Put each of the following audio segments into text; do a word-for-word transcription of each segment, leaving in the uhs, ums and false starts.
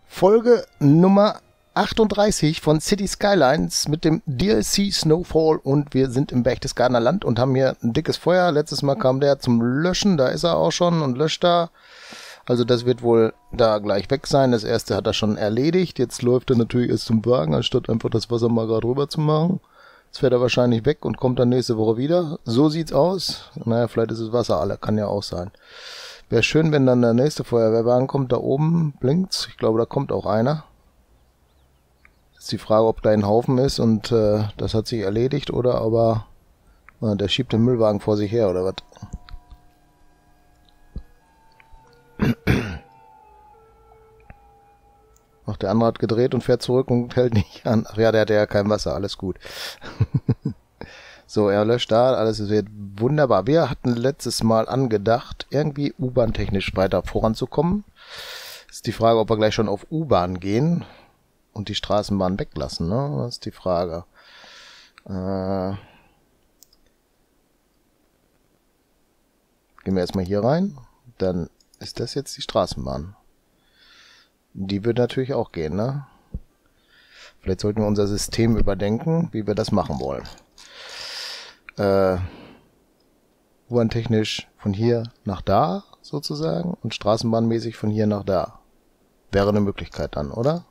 Folge Nummer achtunddreißig von City Skylines mit dem D L C Snowfall und wir sind im Berchtesgadener Land und haben hier ein dickes Feuer. Letztes Mal kam der zum Löschen, da ist er auch schon und löscht da. Also das wird wohl da gleich weg sein. Das erste hat er schon erledigt. Jetzt läuft er natürlich erst zum Wagen, anstatt einfach das Wasser mal gerade rüber zu machen. Jetzt fährt er wahrscheinlich weg und kommt dann nächste Woche wieder. So sieht's aus. Naja, vielleicht ist es Wasser alle, kann ja auch sein. Wäre schön, wenn dann der nächste Feuerwehrwagen kommt. Da oben blinkt's. Ich glaube, da kommt auch einer. Ist die Frage, ob da ein Haufen ist und äh, das hat sich erledigt oder aber äh, der schiebt den Müllwagen vor sich her oder was. Ach, der andere hat gedreht und fährt zurück und hält nicht an. Ach ja, der hat ja kein Wasser, alles gut. So, er löscht da, alles wird wunderbar. Wir hatten letztes Mal angedacht, irgendwie U-Bahn-technisch weiter voranzukommen. Ist die Frage, ob wir gleich schon auf U-Bahn gehen und die Straßenbahn weglassen, ne? Das ist die Frage. Äh, gehen wir erstmal hier rein. Dann ist das jetzt die Straßenbahn. Die wird natürlich auch gehen, ne? Vielleicht sollten wir unser System überdenken, wie wir das machen wollen. Äh, U-Bahn-technisch von hier nach da, sozusagen, und straßenbahnmäßig von hier nach da. Wäre eine Möglichkeit dann, oder?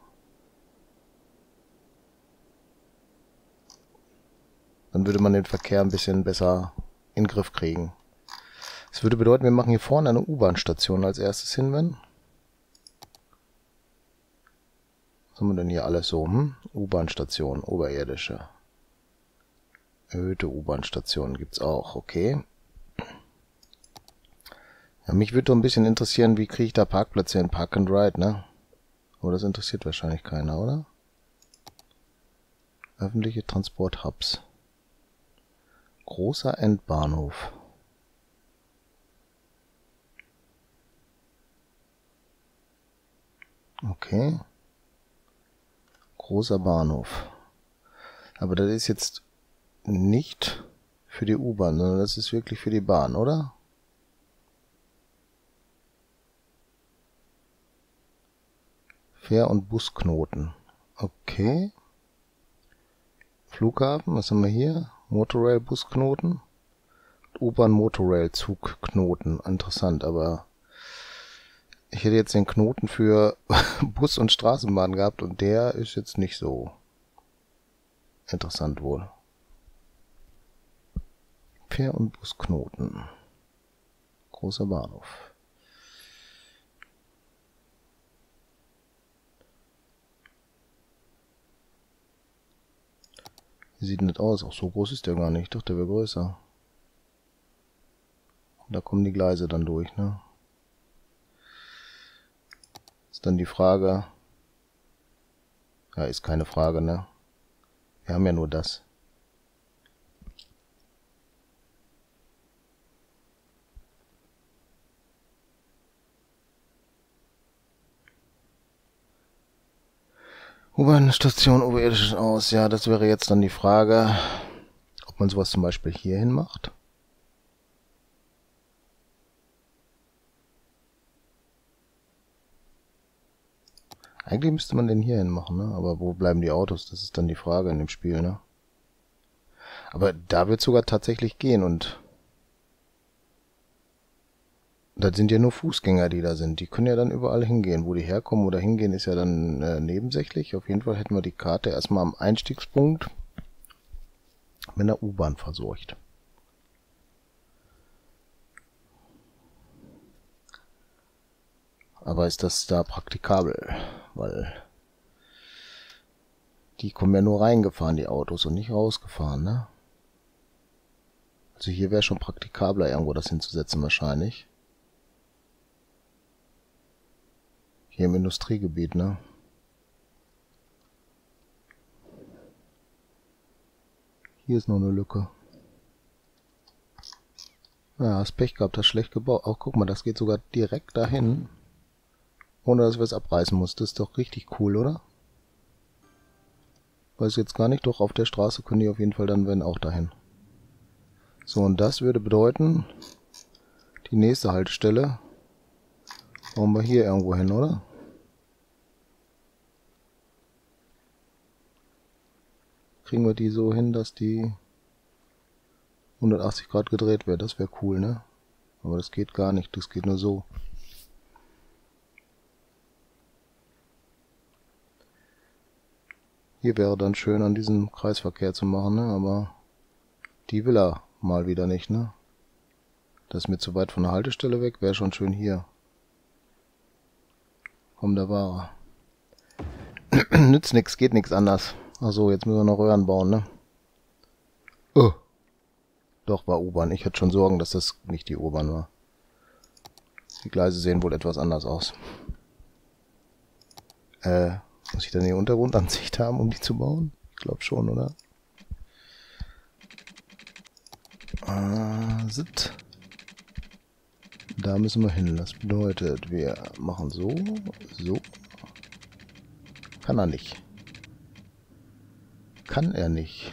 Dann würde man den Verkehr ein bisschen besser in den Griff kriegen. Das würde bedeuten, wir machen hier vorne eine U-Bahn-Station als erstes hin, wenn. Was haben wir denn hier alles so? Hm? U-Bahn-Station, oberirdische. Erhöhte U-Bahn-Stationen gibt's auch, okay. Ja, mich würde doch ein bisschen interessieren, wie kriege ich da Parkplätze in Park and Ride, ne? Aber das interessiert wahrscheinlich keiner, oder? Öffentliche Transport-Hubs. Großer Endbahnhof. Okay. Großer Bahnhof. Aber das ist jetzt nicht für die U-Bahn, sondern das ist wirklich für die Bahn, oder? Fähr- und Busknoten. Okay. Flughafen, was haben wir hier? Motorrail-Busknoten. U-Bahn-Motorrail-Zugknoten. Interessant, aber ich hätte jetzt den Knoten für Bus- und Straßenbahn gehabt und der ist jetzt nicht so interessant wohl. Fähr- und Busknoten. Großer Bahnhof. Wie sieht denn das aus? Auch so groß ist der gar nicht. Ich dachte, der wäre größer. Und da kommen die Gleise dann durch, ne? Ist dann die Frage. Ja, ist keine Frage, ne? Wir haben ja nur das. U-Bahn-Station oberirdisch aus. Ja, das wäre jetzt dann die Frage, ob man sowas zum Beispiel hierhin macht. Eigentlich müsste man den hierhin machen, ne? Aber wo bleiben die Autos? Das ist dann die Frage in dem Spiel, ne? Aber da wird es sogar tatsächlich gehen und das sind ja nur Fußgänger, die da sind. Die können ja dann überall hingehen. Wo die herkommen oder hingehen, ist ja dann äh, nebensächlich. Auf jeden Fall hätten wir die Karte erstmal am Einstiegspunkt mit einer U-Bahn versorgt. Aber ist das da praktikabel? Weil die kommen ja nur reingefahren, die Autos, und nicht rausgefahren, ne? Also hier wäre schon praktikabler, irgendwo das hinzusetzen wahrscheinlich. Hier im Industriegebiet, ne? Hier ist noch eine Lücke. Ja, hast Pech gehabt, hast schlecht gebaut. Auch guck mal, das geht sogar direkt dahin. Ohne dass wir es abreißen mussten. Das ist doch richtig cool, oder? Weiß jetzt gar nicht, doch auf der Straße können die auf jeden Fall dann, wenn, auch dahin. So, und das würde bedeuten, die nächste Haltestelle bauen wir hier irgendwo hin, oder? kriegen wir die so hin, dass die hundertachtzig Grad gedreht wird. Das wäre cool, ne? Aber das geht gar nicht, das geht nur so. Hier wäre dann schön, an diesem Kreisverkehr zu machen, ne? Aber die will er mal wieder nicht, ne? Das ist mir zu weit von der Haltestelle weg, wäre schon schön hier. Komm, da war er. Nützt nix, geht nix anders. Achso, jetzt müssen wir noch Röhren bauen, ne? Oh. Doch, war U-Bahn. Ich hatte schon Sorgen, dass das nicht die U-Bahn war. Die Gleise sehen wohl etwas anders aus. Äh, muss ich dann die Untergrundansicht haben, um die zu bauen? Ich glaube schon, oder? Ah, sit. Da müssen wir hin. Das bedeutet, wir machen so, so. Kann er nicht. Kann er nicht.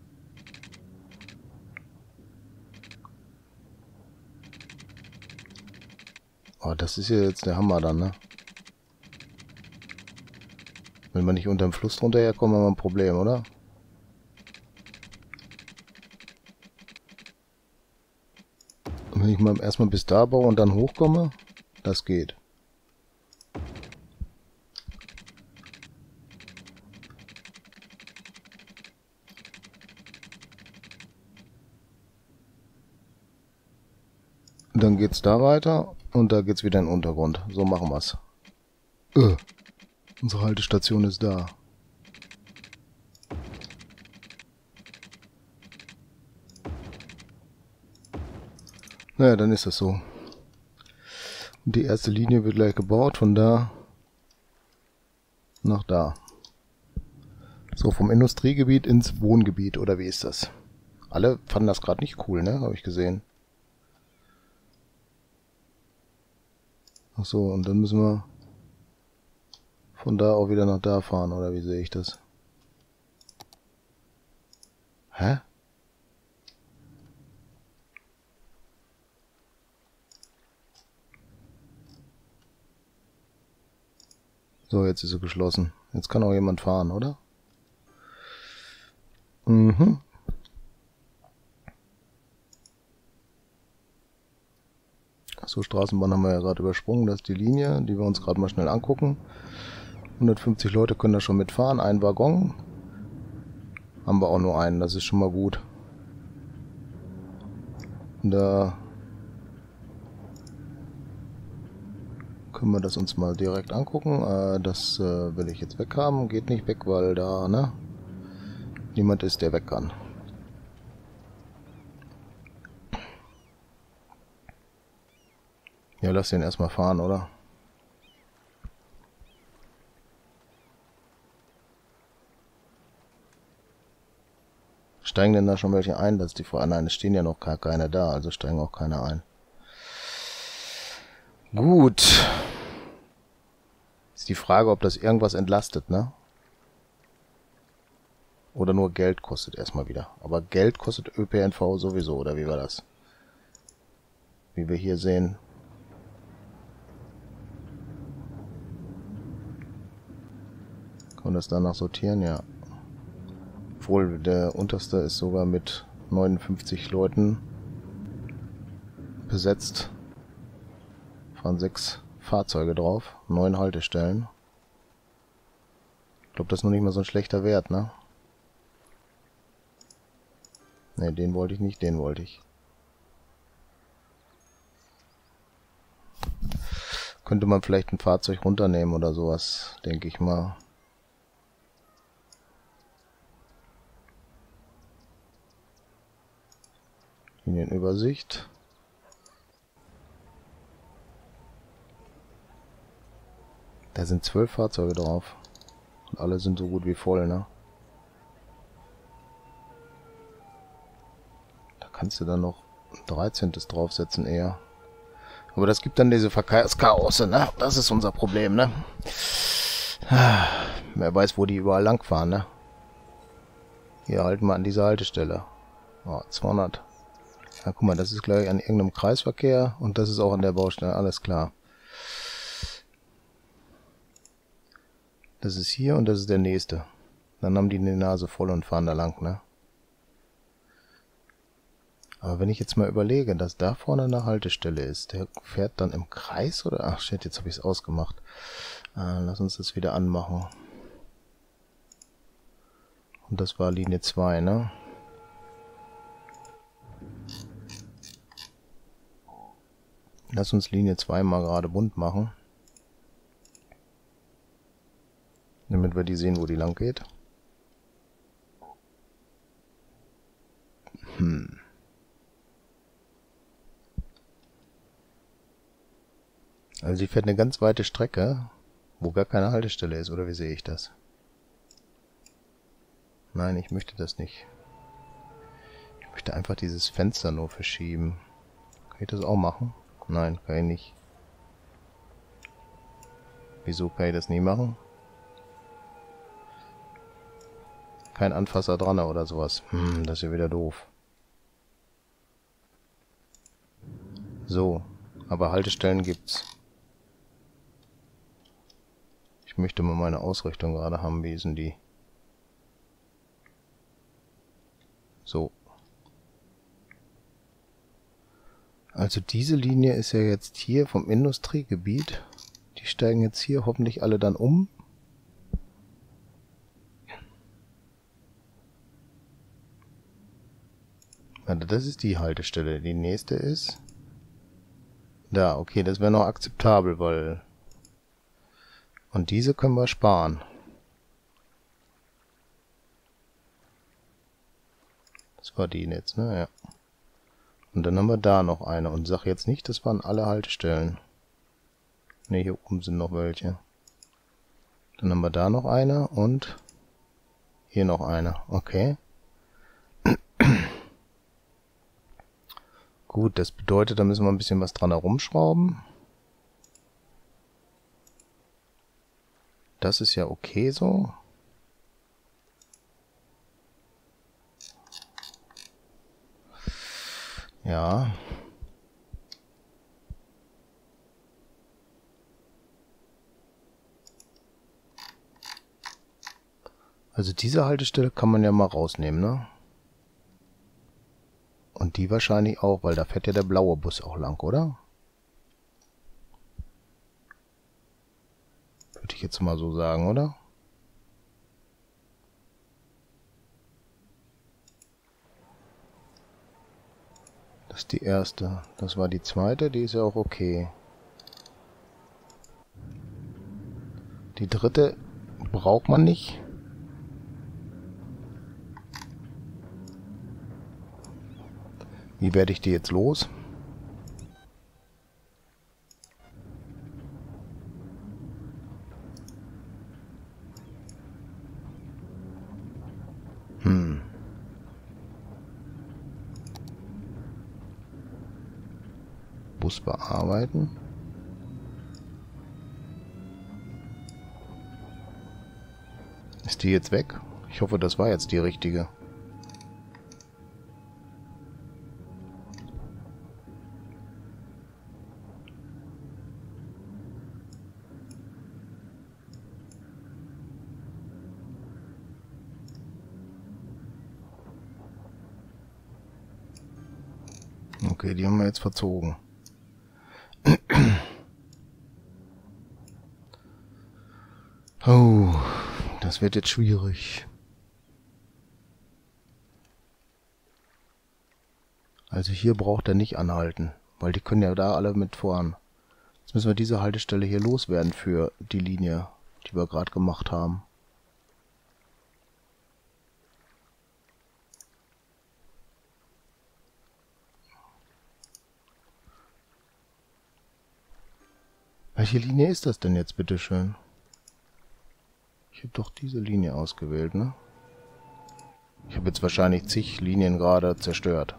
Oh, das ist ja jetzt der Hammer dann, ne? Wenn wir nicht unter dem Fluss drunter herkommen, haben wir ein Problem, oder? Und wenn ich mal erstmal bis da baue und dann hochkomme, das geht. Dann geht's da weiter und da geht's wieder in den Untergrund. So machen wir's. Äh, unsere Haltestation ist da. Naja, dann ist das so. Und die erste Linie wird gleich gebaut, von da nach da. So, vom Industriegebiet ins Wohngebiet, oder wie ist das? Alle fanden das gerade nicht cool, ne? Habe ich gesehen. Ach so, und dann müssen wir von da auch wieder nach da fahren, oder wie sehe ich das? Hä? So, jetzt ist sie geschlossen. Jetzt kann auch jemand fahren, oder? Mhm. So, Straßenbahn haben wir ja gerade übersprungen. Das ist die Linie, die wir uns gerade mal schnell angucken. hundertfünfzig Leute können da schon mitfahren. Ein Waggon. Haben wir auch nur einen, das ist schon mal gut. Da können wir das uns mal direkt angucken. Äh, das äh, will ich jetzt weghaben. Geht nicht weg, weil da, ne? Niemand ist, der weg kann. Ja, lass den erstmal fahren, oder? Steigen denn da schon welche ein? Das ist die Frage. Nein, es stehen ja noch gar keine da, also steigen auch keine ein. Gut. Ist die Frage, ob das irgendwas entlastet, ne? Oder nur Geld kostet erstmal wieder. Aber Geld kostet Ö P N V sowieso, oder wie war das? Wie wir hier sehen. Kann man das danach sortieren? Ja. Obwohl, der unterste ist sogar mit neunundfünfzig Leuten besetzt. Fahren sechs Fahrzeuge drauf, neun Haltestellen. Ich glaube, das ist noch nicht mal so ein schlechter Wert, ne? Ne, den wollte ich nicht, den wollte ich. Könnte man vielleicht ein Fahrzeug runternehmen oder sowas, denke ich mal. Linienübersicht. Da sind zwölf Fahrzeuge drauf. Und alle sind so gut wie voll, ne? Da kannst du dann noch ein dreizehntes draufsetzen eher. Aber das gibt dann diese Verkehrschaose, ne? Das ist unser Problem, ne? Wer weiß, wo die überall lang fahren, ne? Hier halten wir an dieser Haltestelle. Oh, zweihundert. Ja, guck mal, das ist gleich an irgendeinem Kreisverkehr und das ist auch an der Baustelle, alles klar. Das ist hier und das ist der nächste. Dann haben die die Nase voll und fahren da lang, ne? Aber wenn ich jetzt mal überlege, dass da vorne eine Haltestelle ist, der fährt dann im Kreis oder? Ach shit, jetzt habe ich es ausgemacht. Äh, lass uns das wieder anmachen. Und das war Linie zwei, ne? Lass uns Linie zwei mal gerade bunt machen. Damit wir die sehen, wo die lang geht. Hm. Also sie fährt eine ganz weite Strecke, wo gar keine Haltestelle ist, oder wie sehe ich das? Nein, ich möchte das nicht. Ich möchte einfach dieses Fenster nur verschieben. Kann ich das auch machen? Nein, kann ich nicht. Wieso kann ich das nie machen? Kein Anfasser dran oder sowas. Hm, das ist ja wieder doof. So, aber Haltestellen gibt's. Ich möchte mal meine Ausrichtung gerade haben. Wie ist denn die? So. Also diese Linie ist ja jetzt hier vom Industriegebiet. Die steigen jetzt hier hoffentlich alle dann um. Also das ist die Haltestelle. Die nächste ist da. Okay, das wäre noch akzeptabel, weil... Und diese können wir sparen. Das war die jetzt, ne? Ja. Und dann haben wir da noch eine. Und sag jetzt nicht, das waren alle Haltestellen. Ne, hier oben sind noch welche. Dann haben wir da noch eine und hier noch eine. Okay. Gut, das bedeutet, da müssen wir ein bisschen was dran herumschrauben. Das ist ja okay so. Ja. Also diese Haltestelle kann man ja mal rausnehmen, ne? Und die wahrscheinlich auch, weil da fährt ja der blaue Bus auch lang, oder? Würde ich jetzt mal so sagen, oder? Das ist die erste. Das war die zweite, die ist ja auch okay. Die dritte braucht man nicht. Wie werde ich die jetzt los? Hm. Bus bearbeiten. Ist die jetzt weg? Ich hoffe, das war jetzt die richtige. Okay, die haben wir jetzt verzogen. Oh, das wird jetzt schwierig. Also hier braucht er nicht anhalten, weil die können ja da alle mitfahren. Jetzt müssen wir diese Haltestelle hier loswerden für die Linie, die wir gerade gemacht haben. Welche Linie ist das denn jetzt, bitteschön? Ich habe doch diese Linie ausgewählt, ne? Ich habe jetzt wahrscheinlich zig Linien gerade zerstört.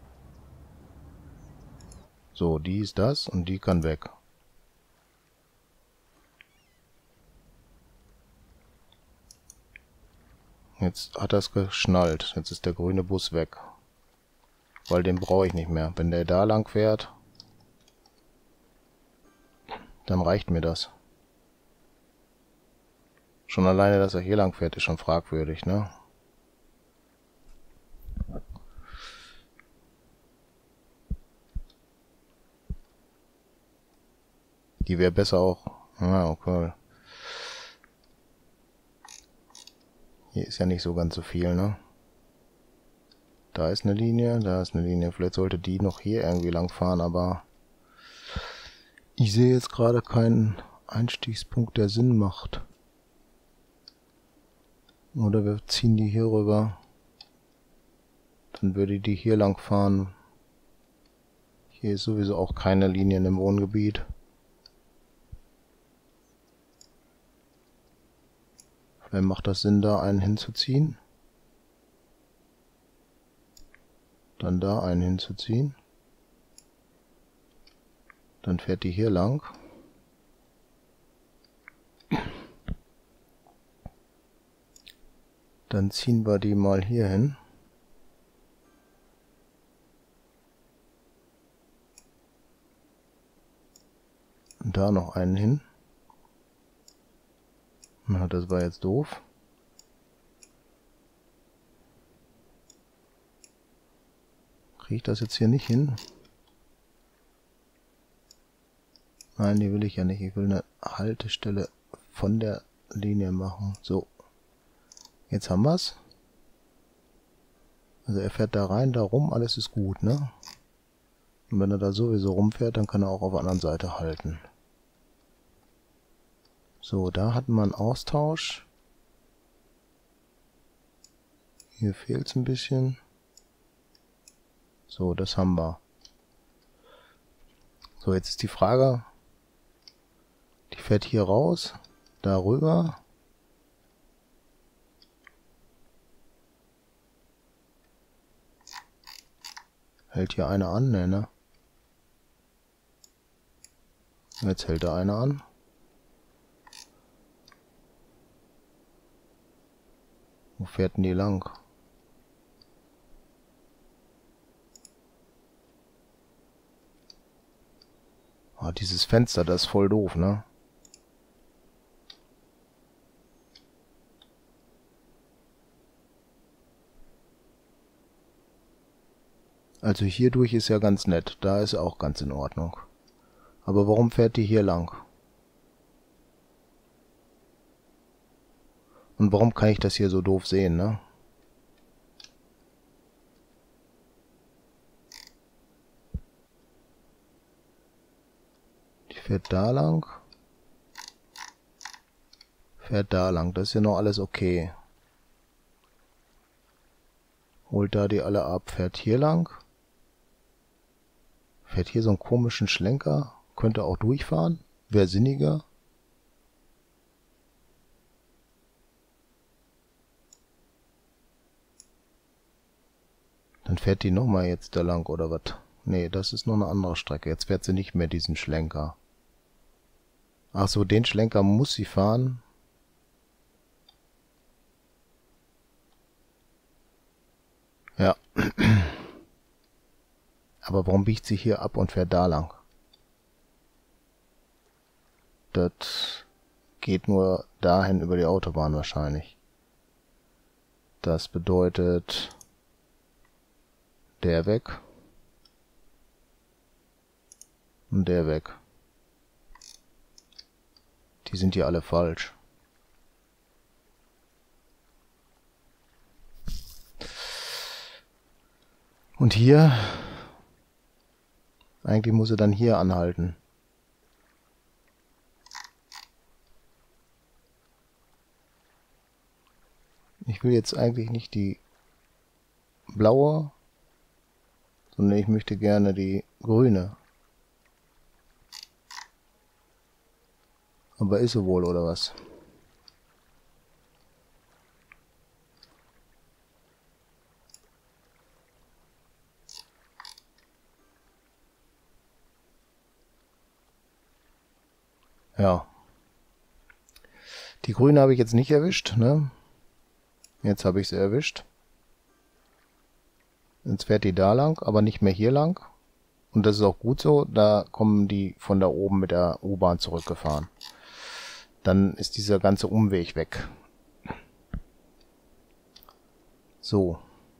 So, die ist das und die kann weg. Jetzt hat er es geschnallt. Jetzt ist der grüne Bus weg. Weil den brauche ich nicht mehr. Wenn der da lang fährt, dann reicht mir das. Schon alleine, dass er hier lang fährt, ist schon fragwürdig, ne? Die wäre besser auch. Ah, okay. Hier ist ja nicht so ganz so viel, ne? Da ist eine Linie, da ist eine Linie. Vielleicht sollte die noch hier irgendwie lang fahren, aber ich sehe jetzt gerade keinen Einstiegspunkt, der Sinn macht. Oder wir ziehen die hier rüber. Dann würde die hier lang fahren. Hier ist sowieso auch keine Linien im Wohngebiet. Vielleicht macht das Sinn, da einen hinzuziehen. Dann da einen hinzuziehen. Dann fährt die hier lang. Dann ziehen wir die mal hier hin. Und da noch einen hin. Na, das war jetzt doof. Kriege ich das jetzt hier nicht hin? Nein, die will ich ja nicht. Ich will eine Haltestelle von der Linie machen. So. Jetzt haben wir es. Also er fährt da rein, da rum, alles ist gut, ne? Und wenn er da sowieso rumfährt, dann kann er auch auf der anderen Seite halten. So, da hatten wir einen Austausch. Hier fehlt es ein bisschen. So, das haben wir. So, jetzt ist die Frage, die fährt hier raus, darüber. Hält hier einer an? Ne, ne? Jetzt hält da einer an. Wo fährt denn die lang? Ah, dieses Fenster, das ist voll doof, ne? Also hier durch ist ja ganz nett. Da ist auch ganz in Ordnung. Aber warum fährt die hier lang? Und warum kann ich das hier so doof sehen, ne? Die fährt da lang. Fährt da lang. Das ist ja noch alles okay. Holt da die alle ab. Fährt hier lang. Fährt hier so einen komischen Schlenker. Könnte auch durchfahren. Wäre sinniger. Dann fährt die nochmal jetzt da lang, oder was? Nee, das ist noch eine andere Strecke. Jetzt fährt sie nicht mehr diesen Schlenker. Ach so, den Schlenker muss sie fahren. Ja. Aber warum biegt sie hier ab und fährt da lang? Das geht nur dahin über die Autobahn wahrscheinlich. Das bedeutet, der weg und der weg. Die sind hier alle falsch. Und hier, eigentlich muss er dann hier anhalten. Ich will jetzt eigentlich nicht die blaue, sondern ich möchte gerne die grüne. Aber ist sie wohl, oder was? Ja. Die grüne habe ich jetzt nicht erwischt, ne? Jetzt habe ich sie erwischt. Jetzt fährt die da lang, aber nicht mehr hier lang. Und das ist auch gut so. Da kommen die von da oben mit der U-Bahn zurückgefahren. Dann ist dieser ganze Umweg weg. So.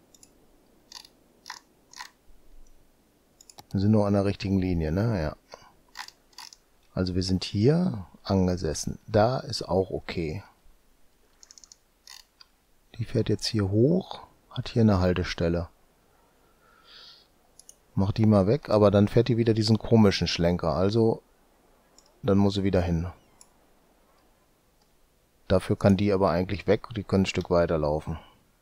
Wir sind nur an der richtigen Linie, ne? Ja. Also wir sind hier angesessen. Da ist auch okay. Die fährt jetzt hier hoch, hat hier eine Haltestelle. Mach die mal weg, aber dann fährt die wieder diesen komischen Schlenker. Also, dann muss sie wieder hin. Dafür kann die aber eigentlich weg. Die können ein Stück weiterlaufen.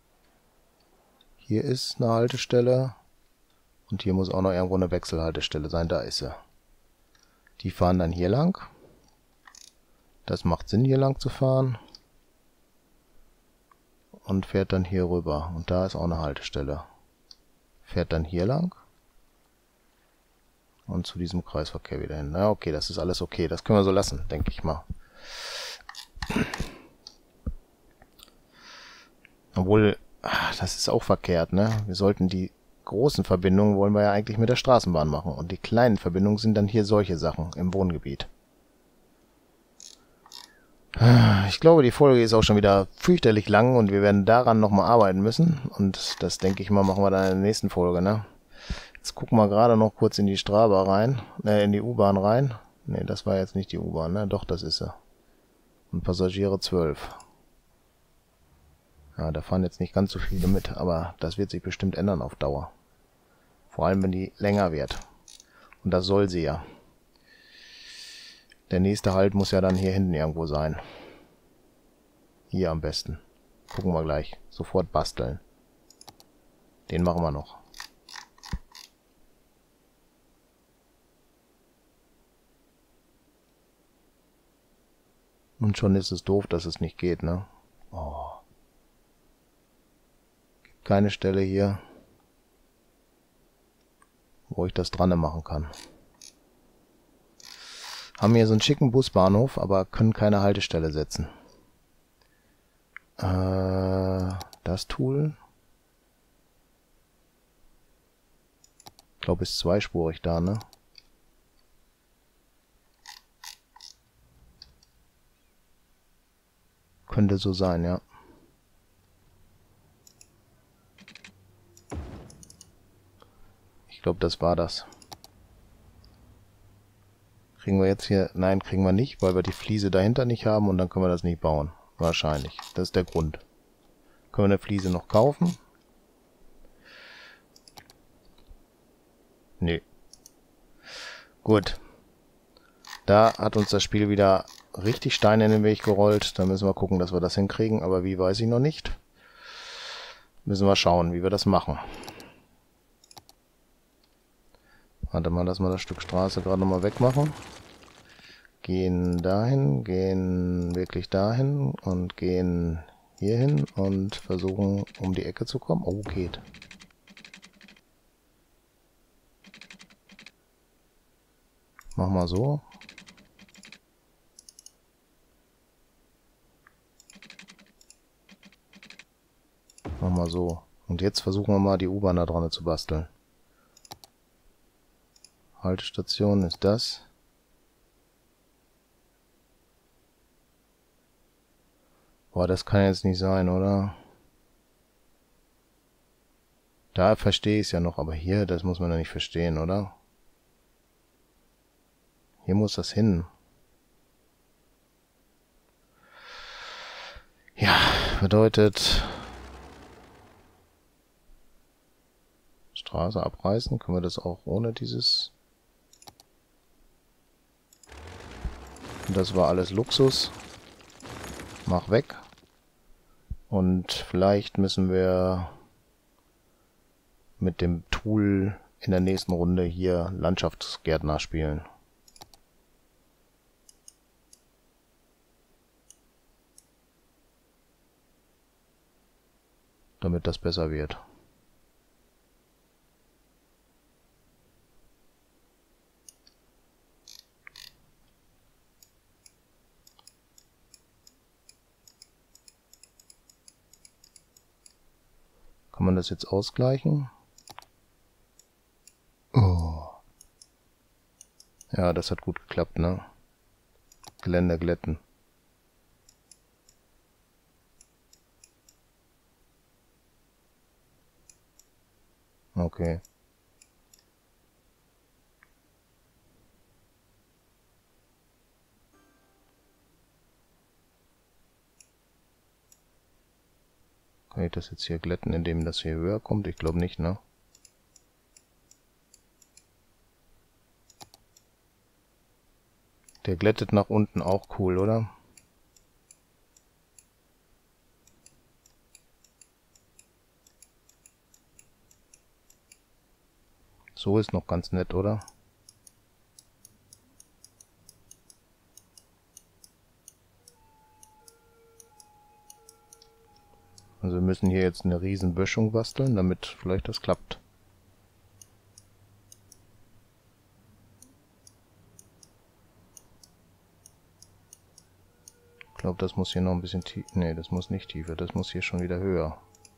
Hier ist eine Haltestelle. Und hier muss auch noch irgendwo eine Wechselhaltestelle sein. Da ist sie. Die fahren dann hier lang. Das macht Sinn, hier lang zu fahren. Und fährt dann hier rüber. Und da ist auch eine Haltestelle. Fährt dann hier lang. Und zu diesem Kreisverkehr wieder hin. Na okay, das ist alles okay. Das können wir so lassen, denke ich mal. Obwohl, ach, das ist auch verkehrt, ne? Wir sollten die großen Verbindungen wollen wir ja eigentlich mit der Straßenbahn machen. Und die kleinen Verbindungen sind dann hier solche Sachen im Wohngebiet. Ich glaube, die Folge ist auch schon wieder fürchterlich lang und wir werden daran nochmal arbeiten müssen. Und das, denke ich mal, machen wir dann in der nächsten Folge, ne? Jetzt gucken wir gerade noch kurz in die Strava rein, äh, in die U-Bahn rein. Ne, das war jetzt nicht die U-Bahn, ne? Doch, das ist sie. Und Passagiere zwölf. Ja, da fahren jetzt nicht ganz so viele mit, aber das wird sich bestimmt ändern auf Dauer. Vor allem, wenn die länger wird. Und das soll sie ja. Der nächste Halt muss ja dann hier hinten irgendwo sein. Hier am besten. Gucken wir gleich. Sofort basteln. Den machen wir noch. Und schon ist es doof, dass es nicht geht, ne? Oh. Gibt keine Stelle hier, wo ich das dran machen kann. Haben hier so einen schicken Busbahnhof, aber können keine Haltestelle setzen. Äh, das Tool. Ich glaube, ist zweispurig da, ne? Könnte so sein, ja. Ich glaube, das war das. Kriegen wir jetzt hier... Nein, kriegen wir nicht, weil wir die Fliese dahinter nicht haben und dann können wir das nicht bauen. Wahrscheinlich. Das ist der Grund. Können wir eine Fliese noch kaufen? Nee. Gut. Da hat uns das Spiel wieder richtig Steine in den Weg gerollt. Da müssen wir gucken, dass wir das hinkriegen. Aber wie, weiß ich noch nicht. Müssen wir schauen, wie wir das machen. Warte mal, dass wir das Stück Straße gerade nochmal wegmachen. Gehen dahin, gehen wirklich dahin und gehen hierhin und versuchen, um die Ecke zu kommen. Oh, geht. Mach mal so. Mach mal so. Und jetzt versuchen wir mal, die U-Bahn da dran zu basteln. Haltestation ist das. Boah, das kann jetzt nicht sein, oder? Da verstehe ich es ja noch, aber hier, das muss man doch nicht verstehen, oder? Hier muss das hin. Ja, bedeutet... Straße abreißen. Können wir das auch ohne dieses... Das war alles Luxus. Mach weg. Und vielleicht müssen wir mit dem Tool in der nächsten Runde hier Landschaftsgärtner spielen. Damit das besser wird. Kann man das jetzt ausgleichen? Oh. Ja, das hat gut geklappt, ne? Geländer glätten. Okay. Kann ich das jetzt hier glätten, indem das hier höher kommt? Ich glaube nicht, ne? Der glättet nach unten auch cool, oder? So ist noch ganz nett, oder? Also wir müssen hier jetzt eine riesen Böschung basteln, damit vielleicht das klappt. Ich glaube, das muss hier noch ein bisschen tiefer. Ne, das muss nicht tiefer, das muss hier schon wieder höher.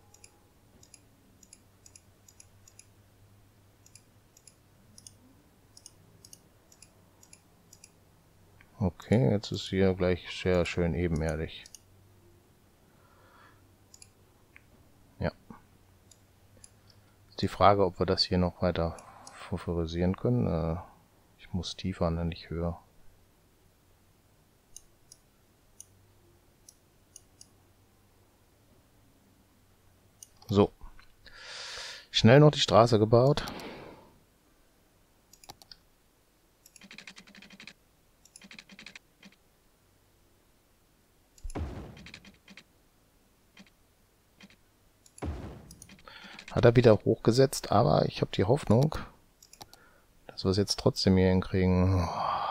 Okay, jetzt ist hier gleich sehr schön ebenerdig. Ja. Ist die Frage, ob wir das hier noch weiter favorisieren können. Äh, ich muss tiefer, ne, nicht höher. So. Schnell noch die Straße gebaut. Hat er wieder hochgesetzt, aber ich habe die Hoffnung, dass wir es jetzt trotzdem hier hinkriegen.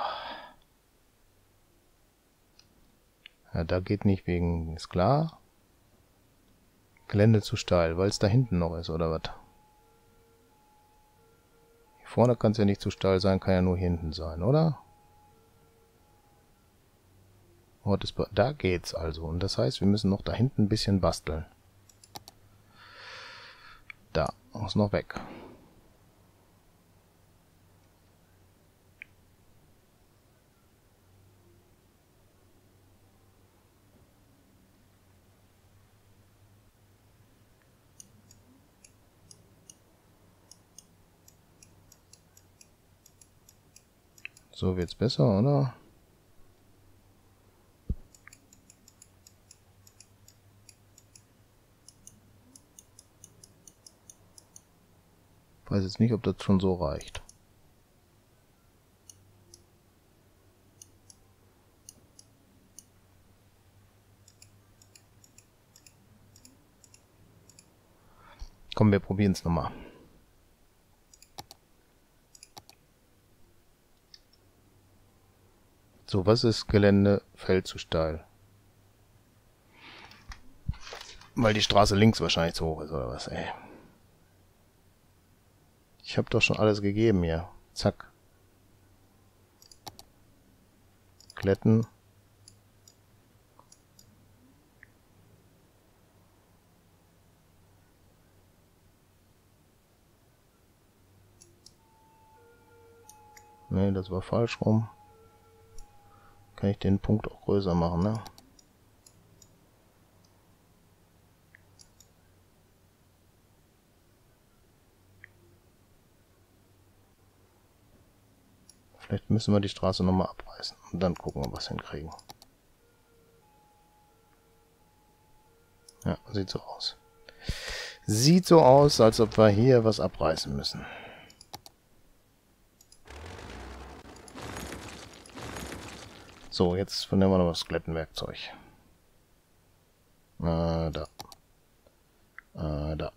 Ja, da geht nicht wegen, ist klar. Gelände zu steil, weil es da hinten noch ist, oder was? Hier vorne kann es ja nicht zu steil sein, kann ja nur hinten sein, oder? Da geht's also. Und das heißt, wir müssen noch da hinten ein bisschen basteln. Da, muss noch weg. So wird's besser, oder? Ich weiß jetzt nicht, ob das schon so reicht. Komm, wir probieren es nochmal. So, was ist Gelände? Feld zu steil. Weil die Straße links wahrscheinlich zu hoch ist, oder was, ey. Ich habe doch schon alles gegeben hier. Zack. Glätten. Ne, das war falsch rum. Kann ich den Punkt auch größer machen, ne? Vielleicht müssen wir die Straße nochmal abreißen und dann gucken, ob wir es hinkriegen. Ja, sieht so aus. Sieht so aus, als ob wir hier was abreißen müssen. So, jetzt nehmen wir noch das Glättenwerkzeug. Äh, da. Äh, da.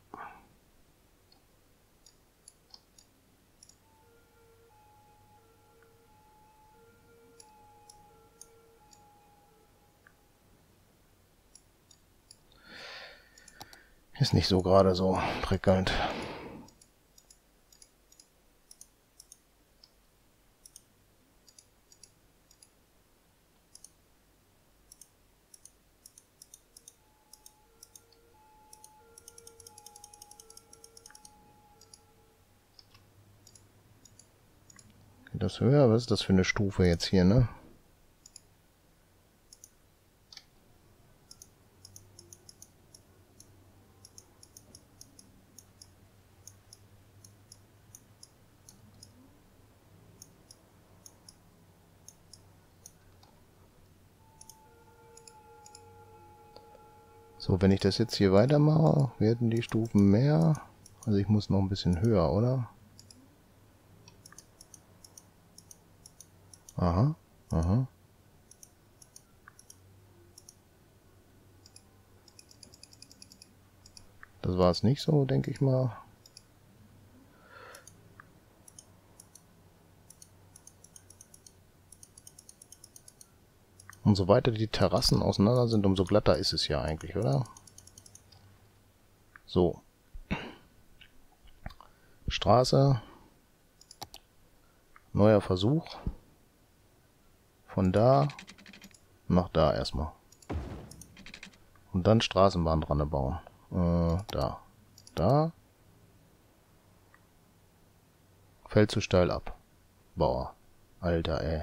Ist nicht so gerade so prickelnd. Geht das höher? Was ist das für eine Stufe jetzt hier, ne? So, wenn ich das jetzt hier weitermache, werden die Stufen mehr. Also ich muss noch ein bisschen höher, oder? Aha, aha. Das war es nicht so, denke ich mal. Umso weiter die Terrassen auseinander sind, umso glatter ist es ja eigentlich, oder? So. Straße. Neuer Versuch. Von da nach da erstmal. Und dann Straßenbahn dran bauen. Äh, da. Da. Fällt zu steil ab. Boah. Alter, ey.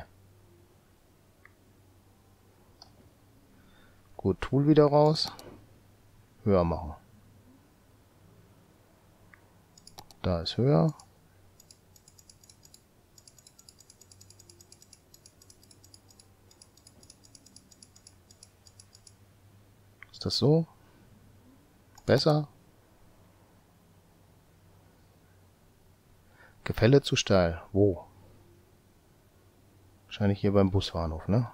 Gut, Tool wieder raus. Höher machen. Da ist höher. Ist das so? Besser? Gefälle zu steil. Wo? Wahrscheinlich hier beim Busbahnhof, ne?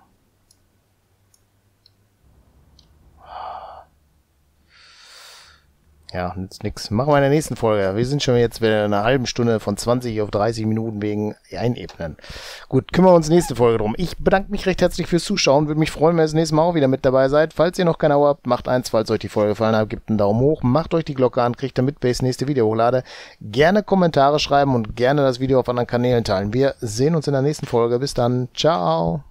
Ja, nützt nix. Machen wir in der nächsten Folge. Wir sind schon jetzt wieder in einer halben Stunde von zwanzig auf dreißig Minuten wegen Einebnen. Gut, kümmern wir uns nächste Folge drum. Ich bedanke mich recht herzlich fürs Zuschauen. Würde mich freuen, wenn ihr das nächste Mal auch wieder mit dabei seid. Falls ihr noch kein Abo habt, macht eins. Falls euch die Folge gefallen hat, gebt einen Daumen hoch. Macht euch die Glocke an, kriegt damit, wenn ich das nächste Video hochlade. Gerne Kommentare schreiben und gerne das Video auf anderen Kanälen teilen. Wir sehen uns in der nächsten Folge. Bis dann. Ciao.